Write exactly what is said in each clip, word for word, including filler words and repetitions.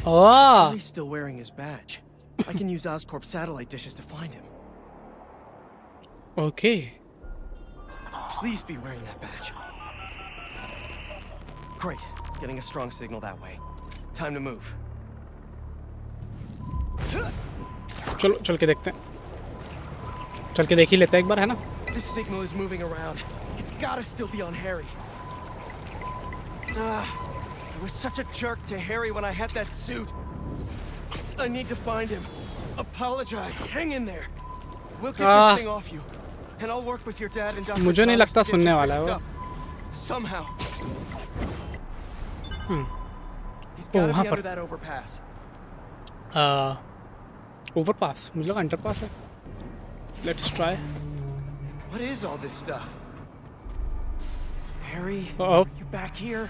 Oh. He's still wearing his badge. I can use Oscorp satellite dishes to find him. Okay. Please be wearing that badge. Great. Getting a strong signal that way. Time to move. चलो चल के देखते हैं. चल के देख ही लेते हैं एक बार, है ना? This signal is moving around. It's gotta still be on Harry. Uh, I was such a jerk to Harry when I had that suit. I need to find him. Apologize. Hang in there. We'll get this thing off you, and I'll work with your dad and Doctor मुझे नहीं लगता सुनने वाला है वो. Somehow. Hmm. He's gotta be under that overpass. Uh, overpass. मुझे लगा underpass है. Let's try. What is all this stuff? Harry, Uh-oh. you back here?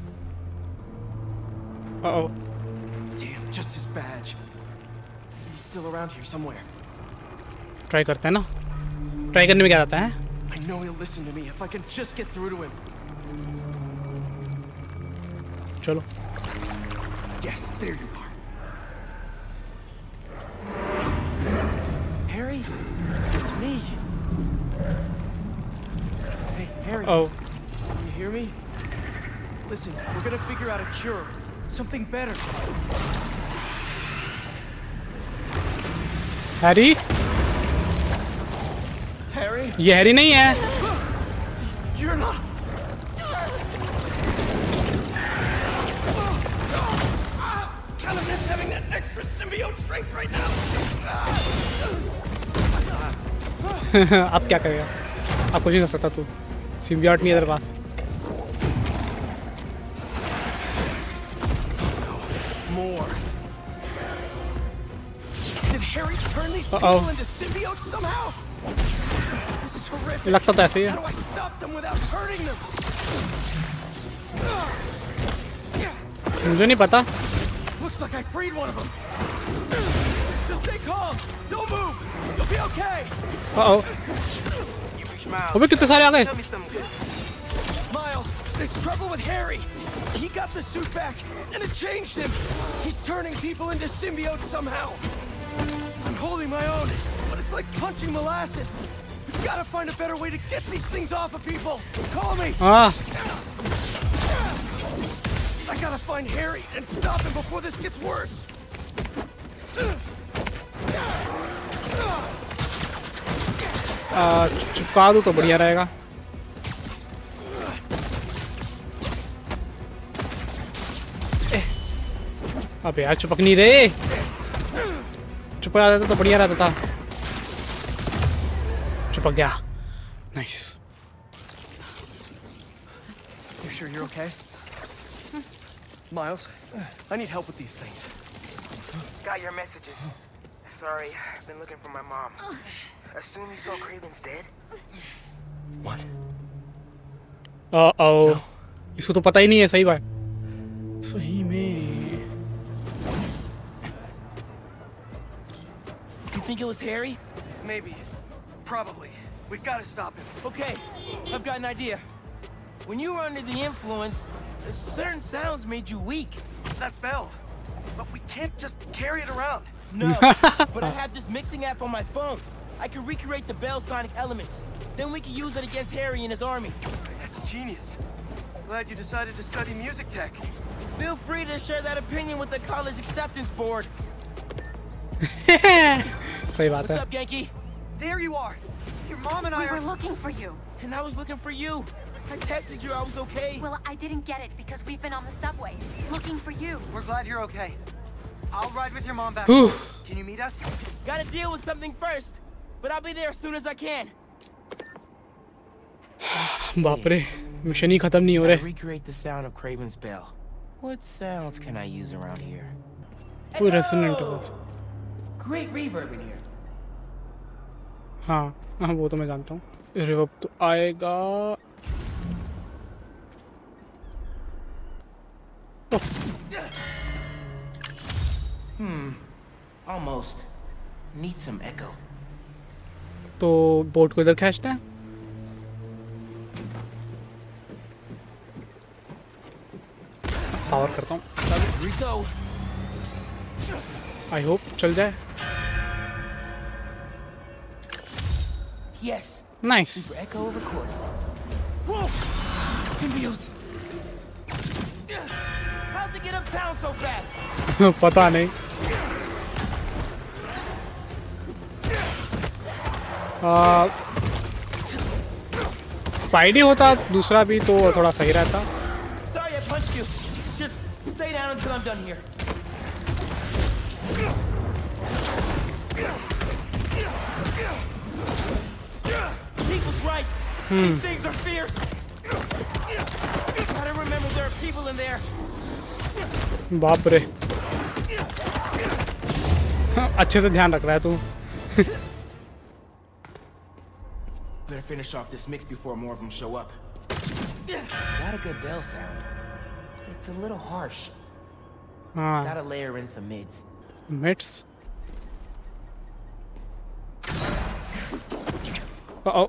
Uh-oh. Damn, just his badge. He's still around here somewhere. Try करते हैं ना. Try करने में क्या आता है? I know he'll listen to me if I can just get through to him. चलो. Yes, there you are. Harry, it's me. Hey, Harry. Oh. Can you hear me? Listen, we're gonna figure out a cure. Something better. Harry? Harry? ये Harry नहीं है. You're not. Kind of miss having that extra symbiote strength right now. अब क्या करेगा? अब कुछ नहीं कर सकता तू. सिम्बियोट नहीं है तेरे पास. More. Did Harry turn these Uh-oh. people into symbiotes somehow? This is horrific. लगता तो ऐसे ही है. How do I stop them without hurting them? मुझे नहीं पता. Looks like I freed one of them. Just stay calm. Don't move. You'll be okay. Uh-oh. अबे कितने सारे आ गए? Miles, there's trouble with Harry. He got the suit back, and it changed him. He's turning people into symbiotes somehow. I'm holding my own, but it's like punching molasses. We've got to find a better way to get these things off of people. Call me. Ah. I gotta find Harry and stop him before this gets worse. आ, चिपका दूँ तो बढ़िया रहेगा. अबे यार चिपक नहीं रहे. चिपका देता तो बढ़िया रहता था. चिपक गया. Nice. You sure you're okay? Miles, I need help with these things. Got your messages. Sorry, I've been looking for my mom. Assume you saw Kraven's dead? What? Uh-oh. इसको तो पता ही नहीं है. सही बात. सही में. You think it was Harry? Maybe. Probably. We've got to stop him. Okay, I've got an idea. When you were under the influence, certain sounds made you weak. That bell. But we can't just carry it around. No, but I have this mixing app on my phone. I can recreate the bell sonic elements. Then we can use it against Harry and his army. That's genius. Glad you decided to study music tech. Feel free to share that opinion with the college acceptance board. सही बात What's है. up, Genki? There you are. Your mom and I We are... were looking for you. And I was looking for you. I texted you I was okay. Well, I didn't get it because we've been on the subway looking for you. We're glad you're okay. I'll ride with your mom back. Whew. Can you meet us? Gotta deal with something first. But I'll be there as soon as I can. बाप रे. Mission ही खत्म नहीं हो रहे. Recreate the sound of Kraven's bell. What sounds can I use around here? कोई रेसोनेंट हो. Great reverb in here. हाँ हाँ वो तो मैं जानता हूँ. रिवर्ब तो आएगा. Hmm. Almost. Need some echo. तो बोट को इधर खींचते हैं. पावर करता हूँ. Rico. आई होप चल जाए। Yes. Nice. Super echo recording. Whoa! Symbiotes. How'd they get uptown so fast? पता नहीं। आ, स्पाइडी होता दूसरा भी तो थोड़ा सही रहता। Sorry I punched you. Just stay down until I'm done here. Pete was right. These things are fierce. Gotta remember there are people in there. बाप रे, अच्छे से ध्यान रख रहा है तू। Better finish off this mix before more of them show up. Got a good bell sound. It's a little harsh. हाँ, Gotta layer in some mids. Mids. ओ,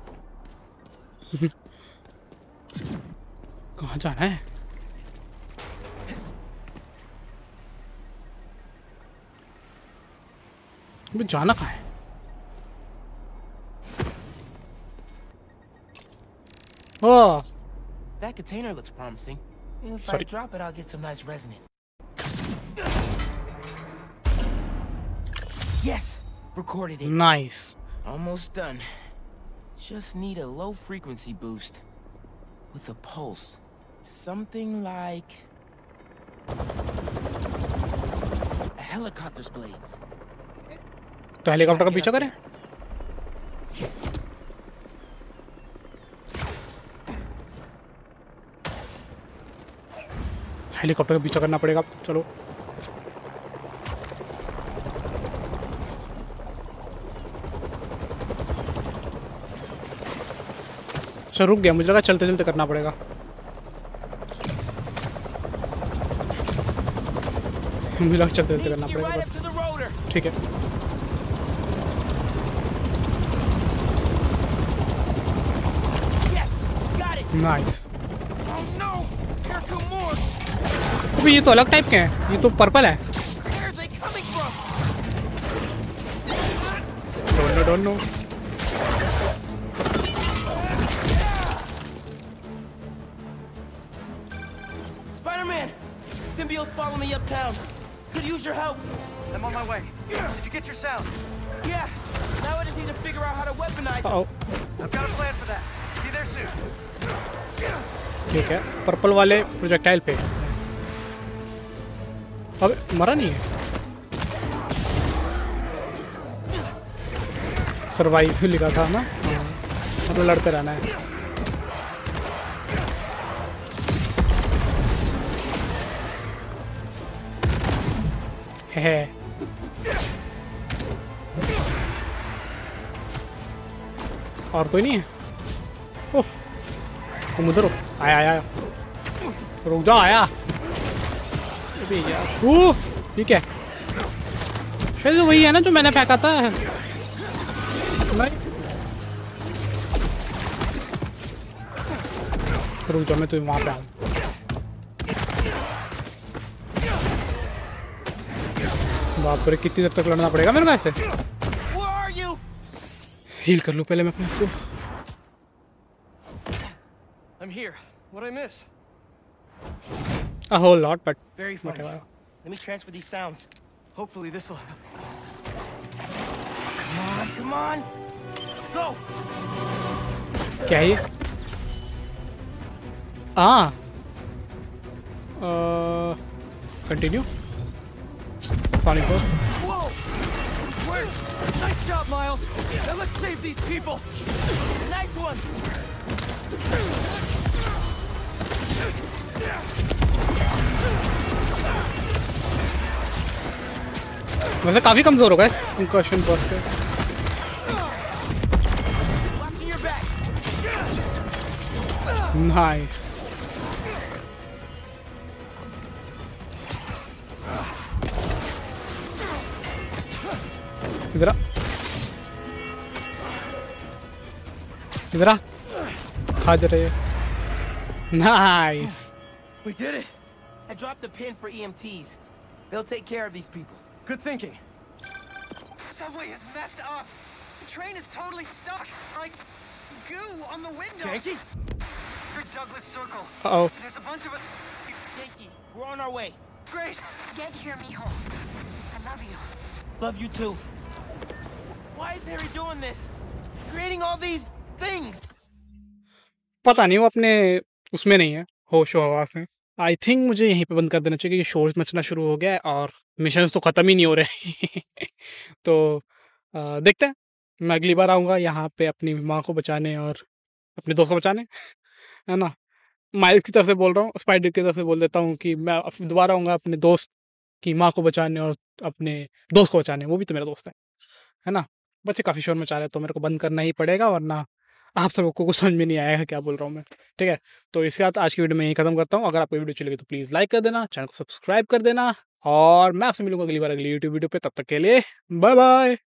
कहाँ जाना है? अबे जाना कहाँ है? Oh, That container looks promising. If Sorry. I drop it, I'll get some nice resonance. Yes! Recorded it. nice. Almost done. Just need a low frequency boost. With a pulse. Something like... a helicopter's blades. तो helicopter का पीछा करें? Helicopter का पीछा करना पड़ेगा। चलो sir रुक गया, मुझे लगा चलते चलते करना पड़ेगा। मुझे लगा चलते चलते करना Get right पड़ेगा। up to the rotor. ठीक है, Yes! Got it! Nice. Oh no! Here come more! अबे ये तो अलग टाइप के हैं, ये तो पर्पल है। Where are they coming from? Don't know don't know. Spider-Man! Symbiotes follow me uptown. Could use your help. I'm on my way. Did you get your sound? Yeah. Now I just need to figure out how to weaponize it. आओ, I've got a plan for that. Be there soon. ठीक है, purple वाले projectile पे। अबे मरा नहीं है। Survive लिखा था ना, मतलब लड़ते रहना है। है और कोई नहीं है? ओह, तुम उधर हो। आया आया, रुक जाओ, आया। अबे यार, ओह ठीक है, शायद वही है ना जो मैंने फेंका था। नहीं, रुक जाओ, मैं तो वहाँ पे आऊँ। बाप रे, कितनी देर तक लड़ना पड़ेगा मेरे को ऐसे? Where are you? हील कर लूँ पहले मैं अपने आप को। I'm here. What'd I miss? A whole lot, but Very funny. whatever. Let me transfer these sounds. Hopefully this'll help. Come on, come on. Go! क्या है ये? Ah. Uh, continue. Sonic Force. Whoa! Where? Nice job, Miles. Now let's save these people. Nice one! वैसे काफी कमजोर होगा इस कंकर्शन boss से। Watching your back. नाइस। इधर आ, इधर आ, खा जा रही है। Nice. We did it. I dropped a pin for E M Ts. They'll take care of these people. Good thinking. Subway is messed up. The train is totally stuck. Like goo on the windows. Yankee? For Douglas Circle. Uh-oh. There's a bunch of us. Yankee, we're on our way. Great. Get here, mijo. I love you. Love you too. Why is Harry doing this? Creating all these things. पता नहीं वो अपने उसमें नहीं है, होश हवास में। I think मुझे यहीं पे बंद कर देना चाहिए, क्योंकि शोर मचना शुरू हो गया है और मिशंस तो ख़त्म ही नहीं हो रहे। तो आ, देखते हैं, मैं अगली बार आऊँगा यहाँ पे अपनी माँ को बचाने और अपने दोस्त को बचाने, है ना। माइल्स की तरफ से बोल रहा हूँ, स्पाइडर की तरफ से बोल देता हूँ कि मैं अब दोबारा आऊँगा अपने दोस्त की माँ को बचाने और अपने दोस्त को बचाने, वो भी तो मेरा दोस्त है है ना। बच्चे काफ़ी शोर मचा रहे हैं तो मेरे को बंद करना ही पड़ेगा, वरना आप सबको कुछ समझ में नहीं आएगा क्या बोल रहा हूँ मैं। ठीक है, तो इसके बाद आज की वीडियो में यही खत्म करता हूँ। अगर आपको वीडियो अच्छी लगी तो प्लीज़ लाइक कर देना, चैनल को सब्सक्राइब कर देना, और मैं आपसे मिलूंगा अगली बार अगली यूट्यूब वीडियो पे। तब तक के लिए बाय बाय।